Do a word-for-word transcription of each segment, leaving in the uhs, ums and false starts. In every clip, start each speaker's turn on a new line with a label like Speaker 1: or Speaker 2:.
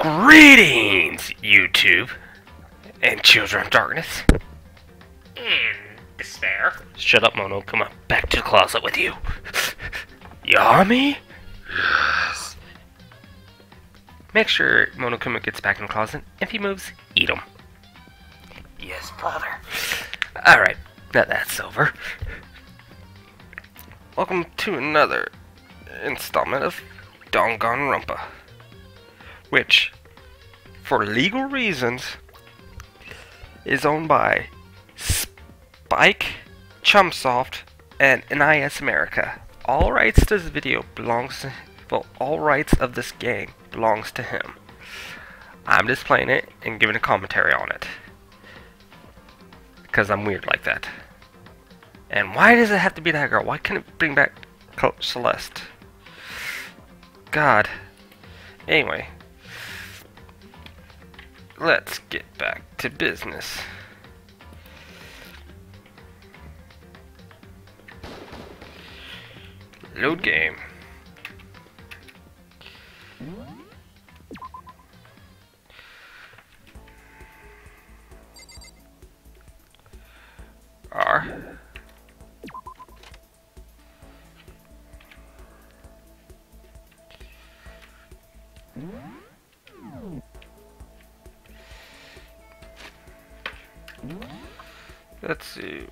Speaker 1: Greetings, YouTube and children of darkness and despair. Shut up, Mono. Come on, back to the closet with you. Yummy? Yes. Make sure Monokuma gets back in the closet. If he moves, eat him. Yes, brother. Alright, now that's over. Welcome to another installment of Danganronpa, which, for legal reasons, is owned by Spike, Chunsoft, and N I S America. All rights to this video belongs to, well, all rights of this game belongs to him. I'm just playing it and giving a commentary on it, because I'm weird like that. And why does it have to be that girl? Why can't it bring back Celeste? God. Anyway, let's get back to business. Load game. R. Let's see.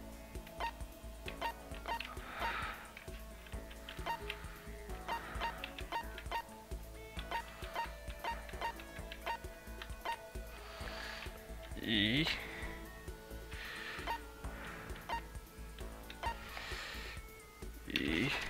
Speaker 1: E. E.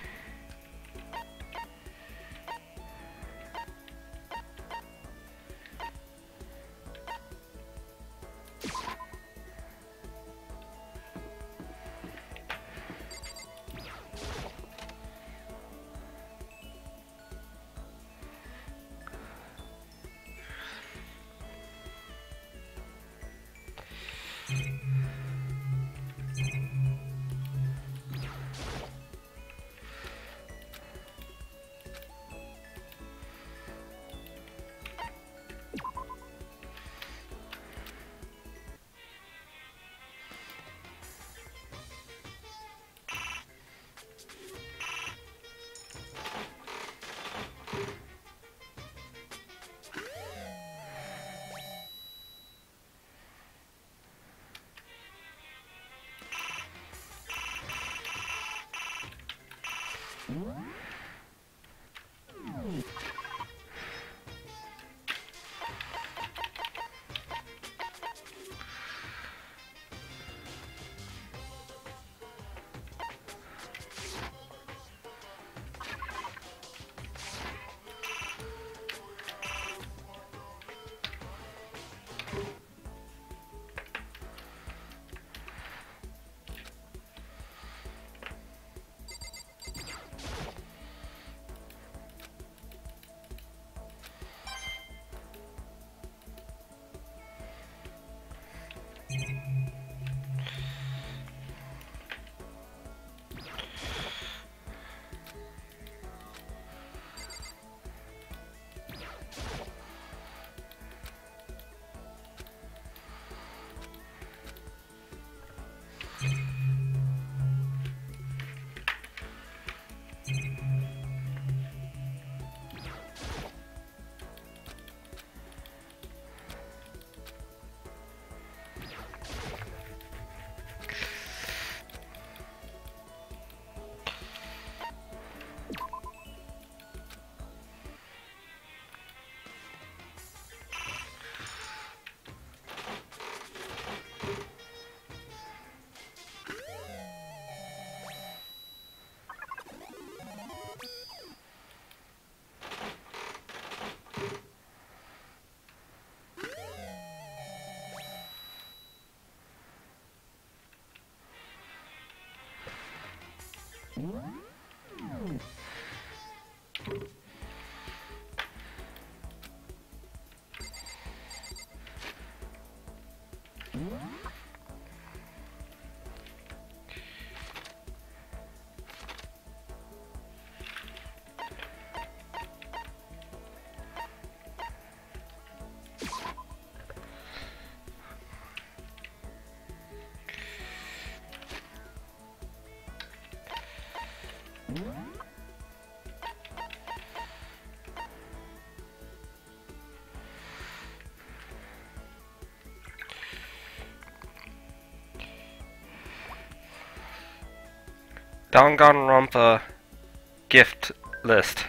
Speaker 1: Danganronpa gift list.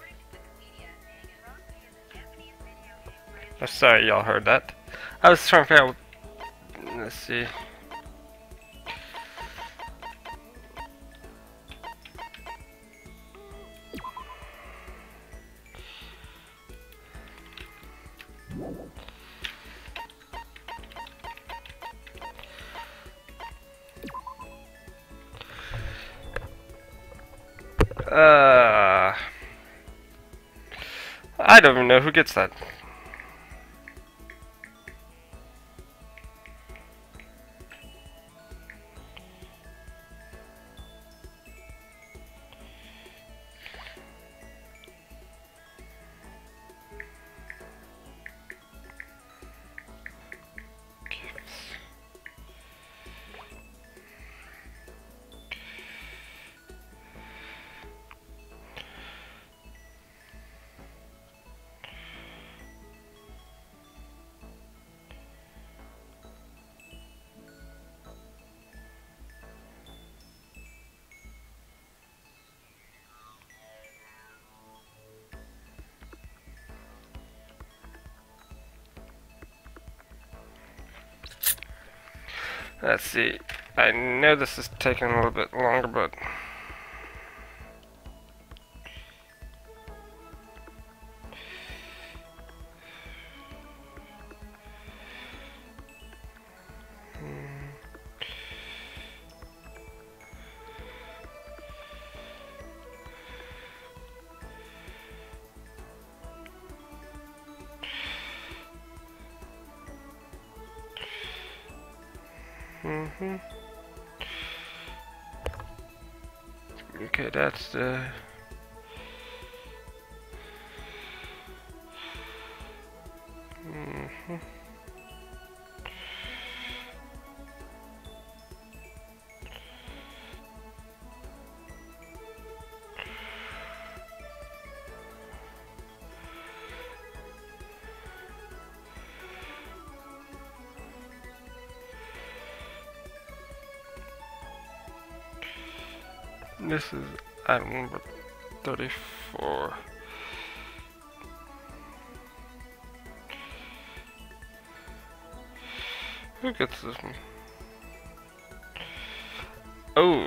Speaker 1: I'm sorry y'all heard that. I was trying to figure out. Let's see. Uh, I don't even know who gets that. Let's see. I know this is taking a little bit longer, but Mm-hmm. Okay, that's the... Mm-hmm. This is item number thirty-four. Who gets this one? Oh.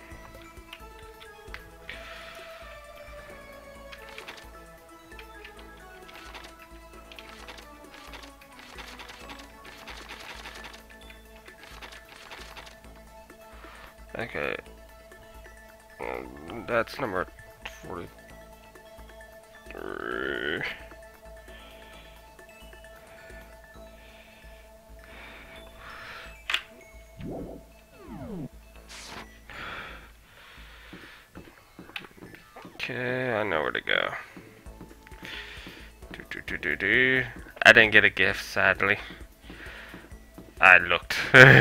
Speaker 1: Okay. Um, that's number forty-three. Okay, I know where to go. Do, do, do, do, do. I didn't get a gift, sadly. I looked.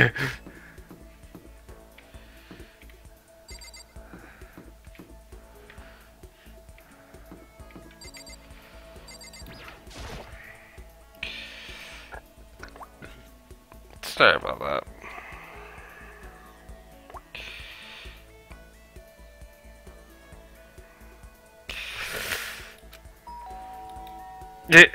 Speaker 1: Sorry about that. Yeah.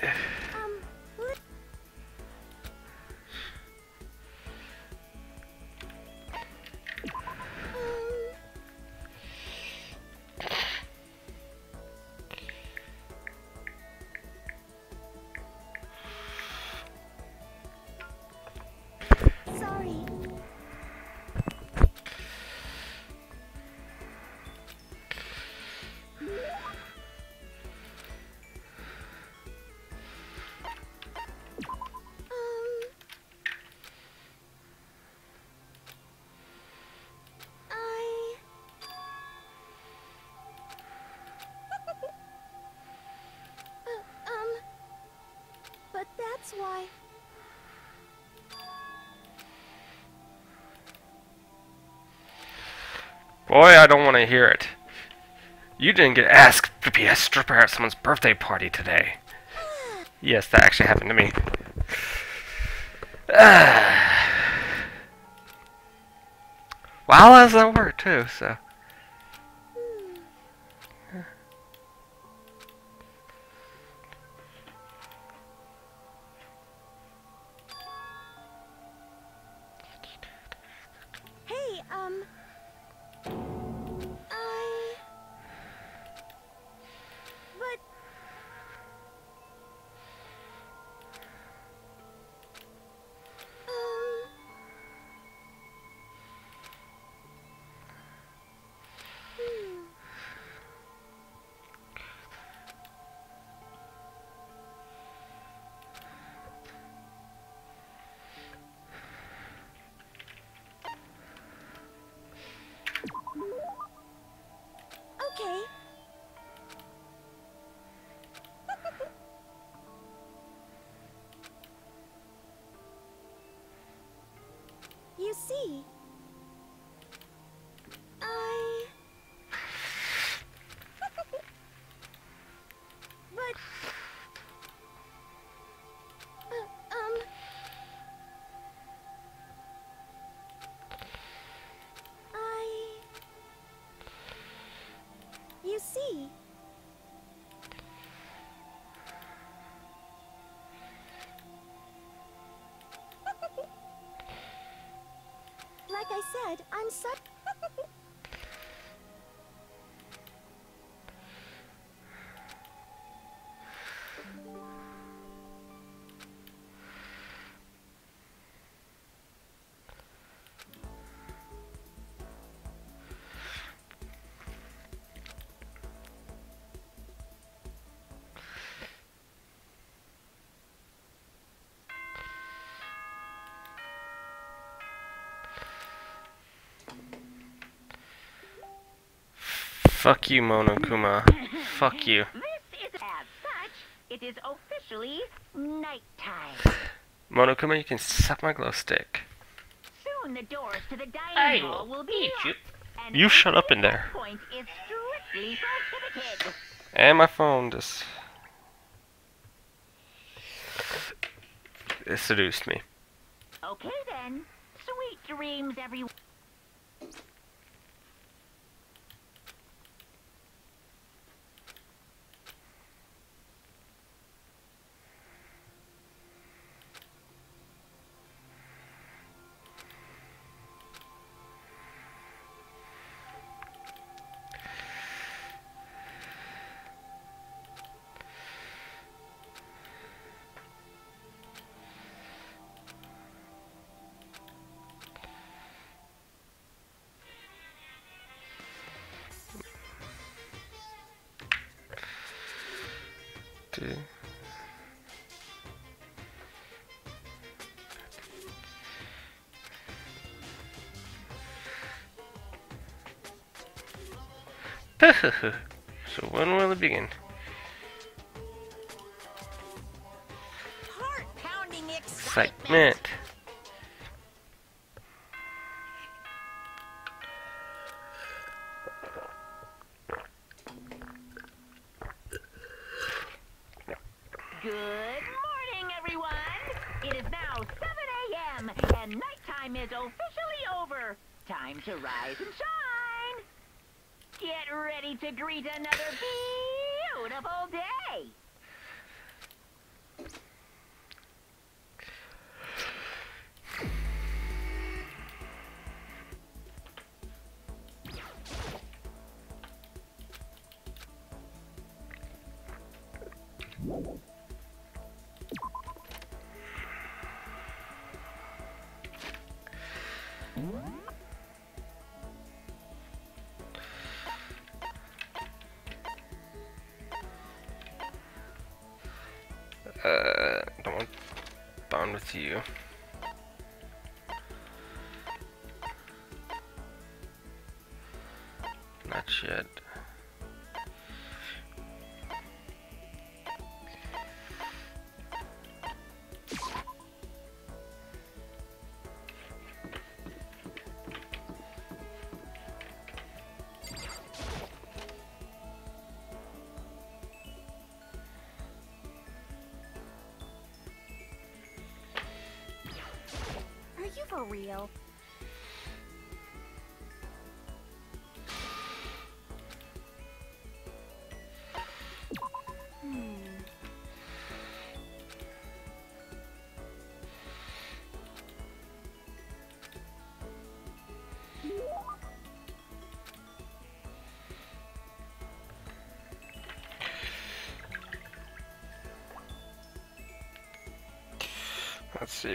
Speaker 2: That's why.
Speaker 1: Boy, I don't want to hear it. You didn't get asked to be a stripper at someone's birthday party today. Yes, that actually happened to me. Well, as that worked too, so.
Speaker 2: see, I... but... Uh, um... I... You see... Like I said, I'm such...
Speaker 1: Fuck you, Monokuma. Fuck you.
Speaker 3: This is as such, it is officially nighttime.
Speaker 1: Monokuma, you can suck my glow stick.
Speaker 3: Soon the doors to the
Speaker 1: I
Speaker 3: dining hall
Speaker 1: will
Speaker 3: will be
Speaker 1: eat you.
Speaker 3: locked, and
Speaker 1: You shut up in
Speaker 3: entry
Speaker 1: there.
Speaker 3: at that point is strictly prohibited.
Speaker 1: And my phone just... It seduced me.
Speaker 3: Okay then, sweet dreams, everyone.
Speaker 1: Dude. So when will it begin?
Speaker 2: Heart-pounding excitement!
Speaker 1: Excitement.
Speaker 3: Good morning, everyone. It is now seven A M and nighttime is officially over. Time to rise and shine. Get ready to greet another beautiful day.
Speaker 1: Uh, don't want to bond with you. Not yet.
Speaker 2: Are you for real? Hmm.
Speaker 1: Let's see.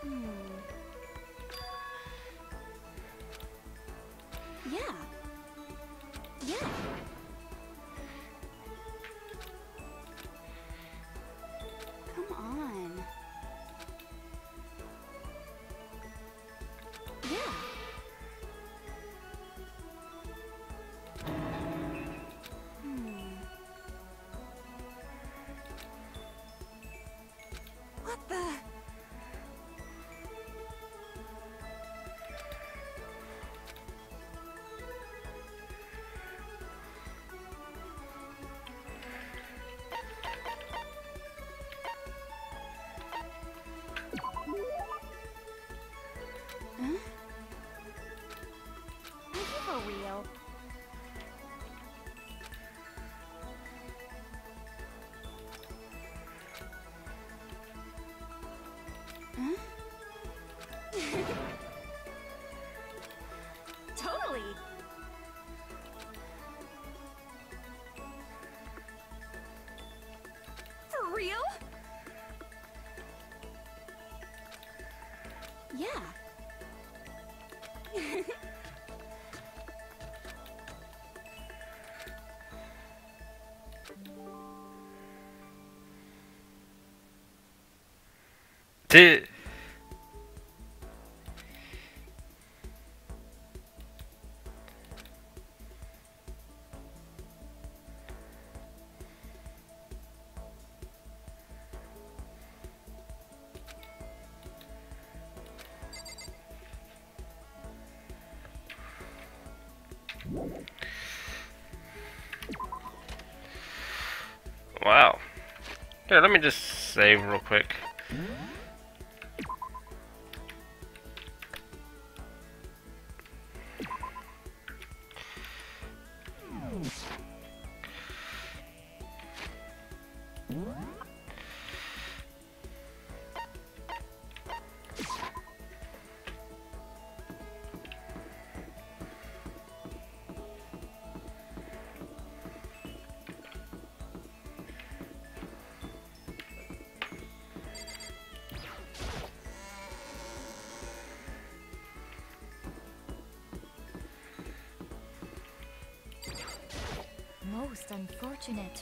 Speaker 2: Hmm. Yeah. Yeah. Come on. Yeah. Hmm. What the? Huh? Are you for real? Huh? Totally. For real? Yeah.
Speaker 1: Dude. Wow. Here, let me just save real quick.
Speaker 2: Most unfortunate.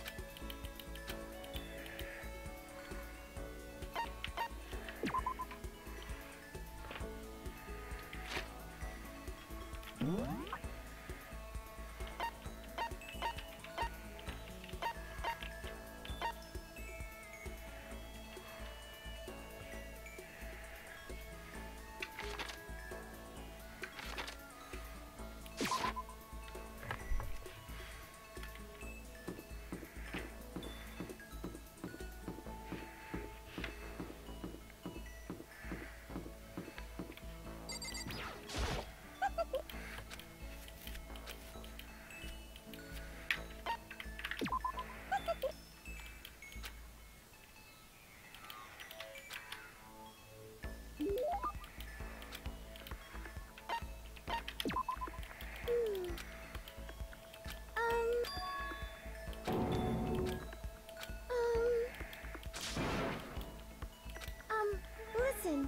Speaker 2: Um, listen.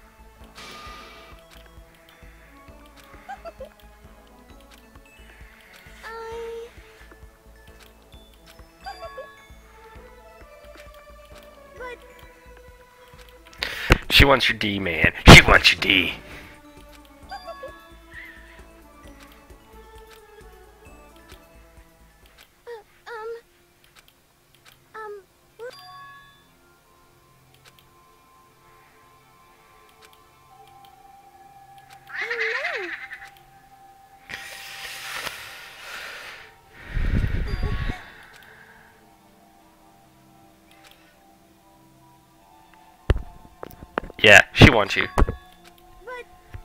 Speaker 2: I... But...
Speaker 1: She wants your D, man. She wants your D.
Speaker 2: Uh, um... Um... what- Oh no!
Speaker 1: Yeah, she wants you.
Speaker 2: But...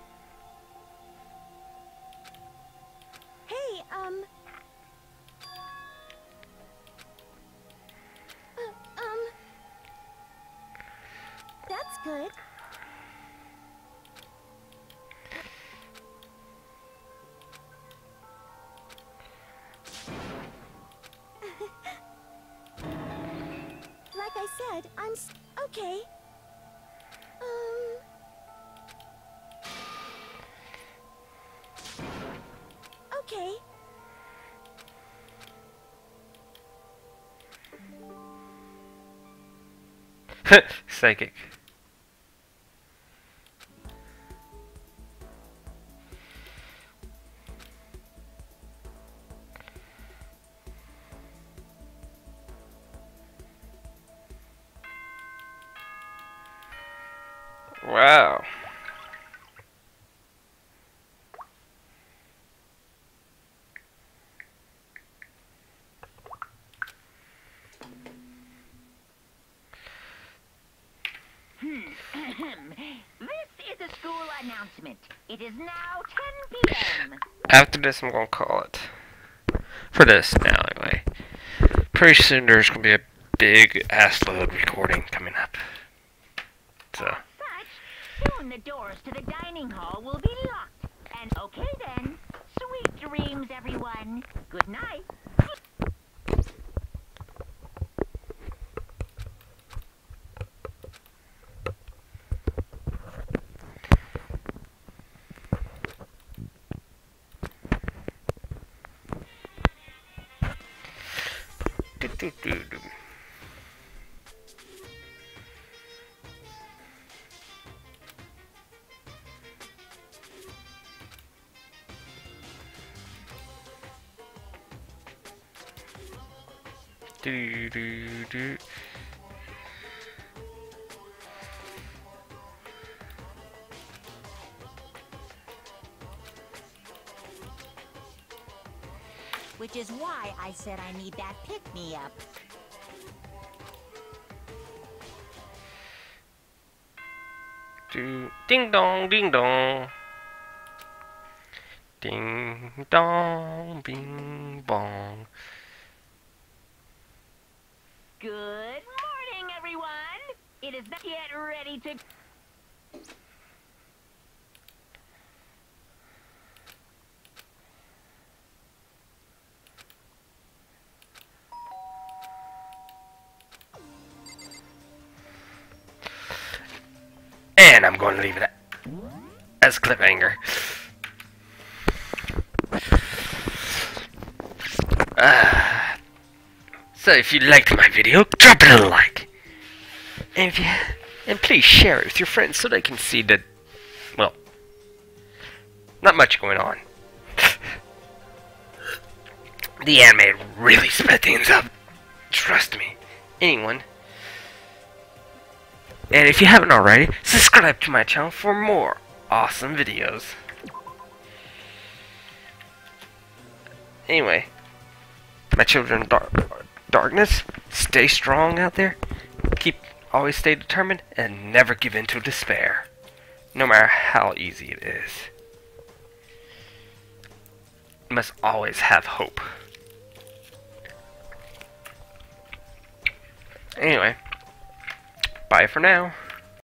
Speaker 2: Hey, um... Uh, um... That's good. Like I said, I'm s- okay. Um...
Speaker 1: Psychic. Wow.
Speaker 3: This is a school announcement. It is now ten p m
Speaker 1: After this, I'm gonna call it. For this now, anyway. Pretty soon there's gonna be a big ass load recording coming up. So.
Speaker 3: As such, soon the doors to the dining hall will be locked. And okay then, sweet dreams, everyone. Good night.
Speaker 1: Do, do, do, do. Do, do, do.
Speaker 4: Which is why I said I need that pick-me-up.
Speaker 1: Do, ding dong, ding dong. Ding dong, bing bong.
Speaker 3: Good morning, everyone. It is not yet ready to...
Speaker 1: And I'm going to leave it as cliffhanger. Uh, so if you liked my video, drop it a like. And if you, and please share it with your friends so they can see that, well, not much going on. The anime really sped things up. Trust me. Anyone. And if you haven't already, subscribe to my channel for more awesome videos. Anyway, my children of dark, darkness, stay strong out there. Keep, always stay determined, and never give in to despair. No matter how easy it is. You must always have hope. Anyway. Bye for now.